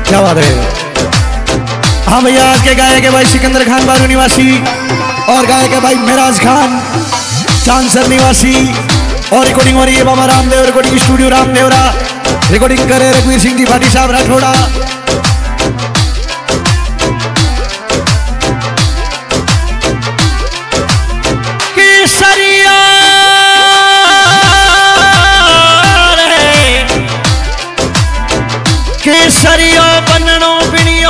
क्या बात है। हाँ भैया, आज के गायक है भाई सिकंदर खान बारू निवासी और गायक है भाई मेराज खान चांसर निवासी और रिकॉर्डिंग हो रही है Baba Ramdev recording studio Ramdevra. Recording करे रघुवीर सिंह त्रिपाठी साहब राठौड़ा। केसरिया केसरियो बननो बिनियो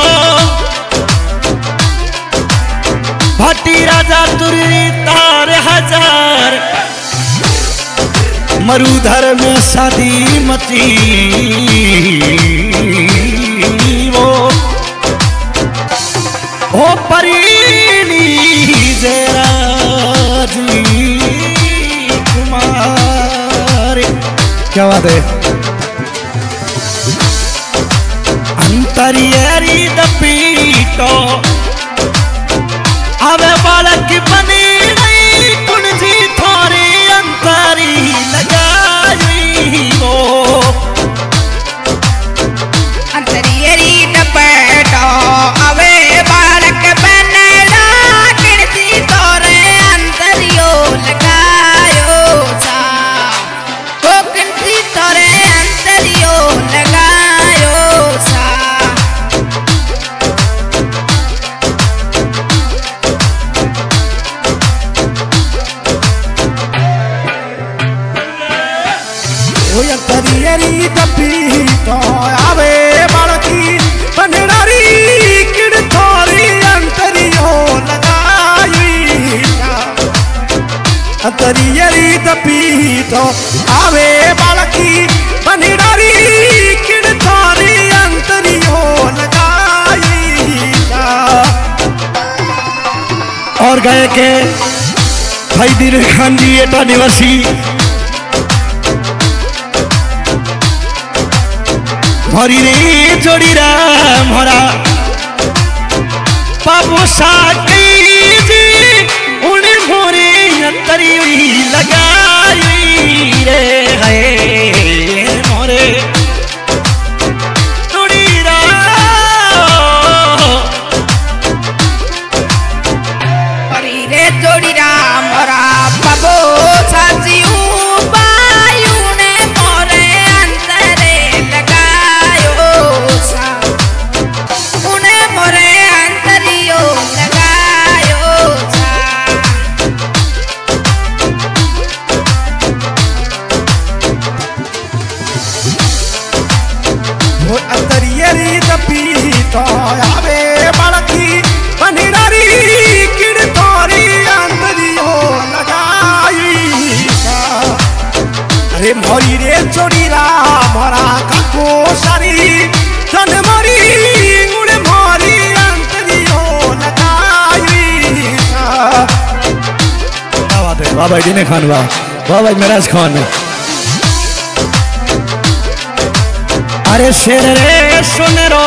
भाटी राजा तुरी तार हजार मरुधर में शादी मची वो परीनी जयराजी कुमार। क्या बात है। अंतरियरी दपीटो अबे बालक बनी नहीं कुंजी थोड़ी अंतरी लगाई वो अंतरियरी दपीटो अबे बालक बने ना कुंजी थोड़े अंतरियो लगायो सा तो कुंजी थोड़े अंतरियो लगायो सा। अंतरियरी दपीटो आवे बालकी बनडारी किड़ थोड़ी अंतरियो लगाई। अंतरियरी दपीटो आवे बालकी बनडारी किड़ थोड़ी अंतरियो लगाई। और गए के भाई दिल खान जी एटा निवासी हरी रे जोड़ी राम हरा बाबू साकी जी उन्हें मोरे अंतरी लगाई रे है मोरे जोड़ी राम हरी रे जोड़ी राम हरा बाबू साजी अंतरियरी दपीटो आवे बालकी बनडारी किड़ थोड़ी अंतरियो लगाई। अरे मोरी रे जोड़ी राम हरा काको सारी जन मोरी उड़े मोरी अंतरियो लगाई। क्या बात है। वाह भाई दिने खान वाह भाई मेराज खान। अरे शेर रे सुन रो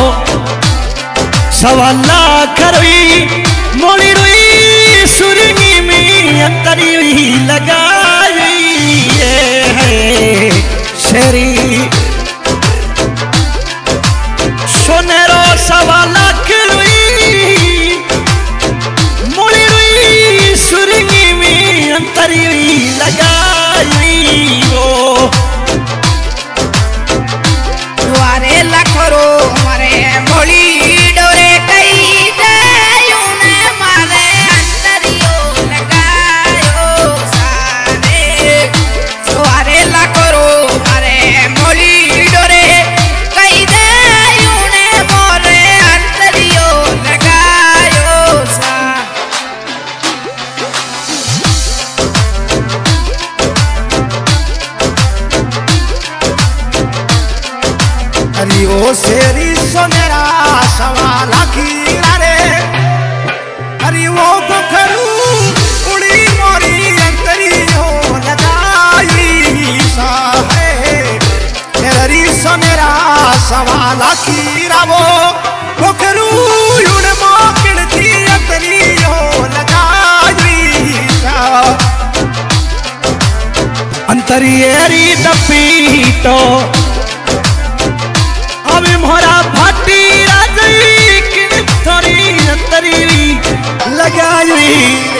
सवाला करवी मोली रुई सुरंगी में अंतरी हुई लगाई है शेरी सुन रो सवाला करवी मोली रुई सुरंगी में अंतरी हुई लगाई वो लखरो मरे मोली डोरे कई देयूने मारे अंतरियो लगायो सारे सुवारे लखरो मरे मोली डोरे कई देयूने मोरे अंतरियो लगायो सा। अरे ओ शेरी सोनेरा सवाला कीरा रे अरे वो बुखरू उड़ी मोरी अंतरियो लगाई सा है। मेरी सोनेरा सवाला कीरा वो बुखरू उड़ मोकड़ थी अंतरियो लगाई सा। अंतरियरी दपीटो अभी मोरा भाटी बाजरी